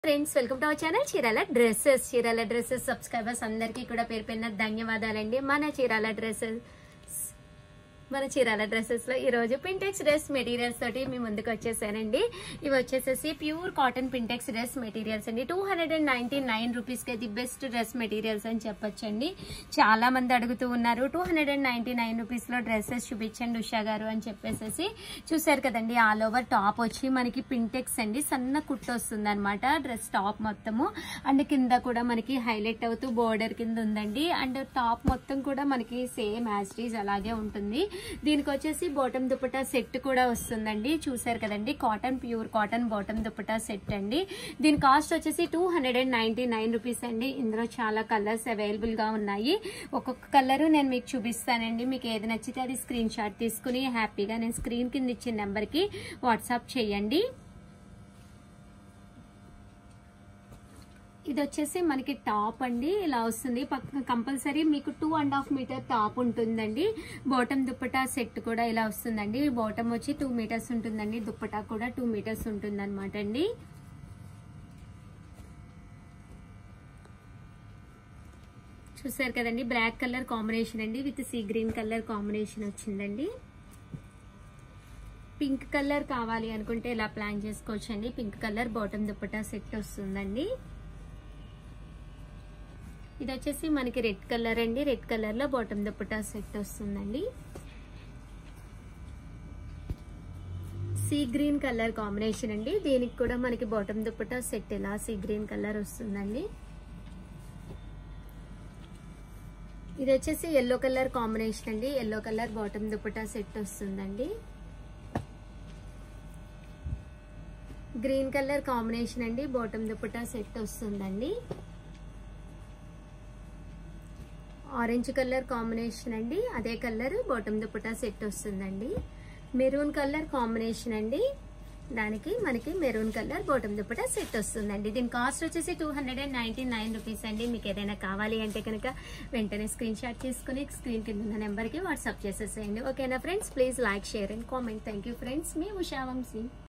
Friends welcome to our channel Chirala dresses subscribers అందరికీ కూడా పేరు పేరున ధన్యవాదాలండి. మన చీరాల డ్రెస్సెస్ లో ఈ రోజు పింటెక్స్ డ్రెస్ మెటీరియల్స్ తోటి మీ ముందుకు వచ్చేసానండి. ఇవి వచ్చేసేసి ప్యూర్ కాటన్ పింటెక్స్ డ్రెస్ మెటీరియల్స్ అండి. 299 రూపీస్ కి ది బెస్ట్ డ్రెస్ మెటీరియల్స్ అని చెప్పొచ్చండి. చాలా మంది అడుగుతూ ఉన్నారు 299 రూపీస్ లో డ్రెస్సెస్ చూపించండి ఉషా గారు అని చెప్పేసి. చూసారు కదండి, ఆల్ ఓవర్ టాప్ వచ్చి మనకి పింటెక్స్ అండి, సన్న కుట్టు వస్తుంది అనమాట డ్రెస్ టాప్ మొత్తము. అండ్ కింద కూడా మనకి హైలైట్ అవుతూ బోర్డర్ కింద ఉందండి. అండ్ టాప్ మొత్తం కూడా మనకి సేమ్ యాజ్ ఇట్ ఈజ్ అలాగే ఉంటుంది. దీనికి వచ్చేసి బాటమ్ దుపట్టా సెట్ కూడా వస్తుందండి. చూసారు కదండి, cotton pure cotton bottom dupatta set అండి. దీని కాస్ట్ వచ్చేసి 299 రూపీస్ అండి. ఇందులో చాలా కలర్స్ అవైలబుల్ గా ఉన్నాయి. ఒక్కొక్క కలర్ నేను మీకు చూపిస్తానండి. మీకు ఏది నచ్చితే అది స్క్రీన్ షాట్ తీసుకుని హ్యాపీగా నేను స్క్రీన్ కింద ఇచ్చిన నెంబర్ కి వాట్సాప్ చేయండి. ఇది వచ్చేసి మనకి టాప్ అండి, ఇలా వస్తుంది. కంపల్సరీ మీకు 2.5 మీటర్ టాప్ ఉంటుందండి. బాటమ్ దుప్పటా సెట్ కూడా ఇలా వస్తుందండి. బాటమ్ వచ్చి 2 మీటర్స్ ఉంటుందండి, దుప్పటా కూడా 2 మీటర్స్ ఉంటుంది అనమాట అండి. చూసారు కదండి, బ్లాక్ కలర్ కాంబినేషన్ అండి with sea green colour combination వచ్చిందండి. పింక్ కలర్ కావాలి అనుకుంటే ఇలా ప్లాన్ చేసుకోవచ్చండి. Pink colour bottom dupatta set వస్తుందండి. ఇది వచ్చేసి మనకి రెడ్ కలర్ అండి. రెడ్ కలర్ లో బాటమ్ దుపట్టా సెట్ వస్తుందండి. సీ గ్రీన్ కలర్ కాంబినేషన్ అండి. దీనికి కూడా మనకి బాటమ్ దుపట్టా సెట్ ఇలా సీ గ్రీన్ కలర్ వస్తుందండి. ఇది వచ్చేసి ఎల్లో కలర్ కాంబినేషన్ అండి. Yellow colour bottom dupatta set వస్తుందండి. గ్రీన్ కలర్ కాంబినేషన్ అండి, బాటమ్ దుపట్టా సెట్ వస్తుందండి. ఆరెంజ్ కలర్ కాంబినేషన్ అండి, అదే కలర్ బాటమ్ దుపట్టా సెట్ వస్తుందండి. మెరూన్ కలర్ కాంబినేషన్ అండి, దానికి మనకి maroon colour bottom dupatta set వస్తుందండి. దీని కాస్ట్ వచ్చేసి 299 రూపీస్ అండి. మీకు ఏదైనా కావాలి అంటే కనుక వెంటనే స్క్రీన్ షాట్ తీసుకుని స్క్రీన్ కింద ఉన్న నెంబర్కి వాట్సాప్ చేసేసేయండి. ఓకేనా friends, please like, share and comment. Thank you friends, మీ ఉషా వంశీ.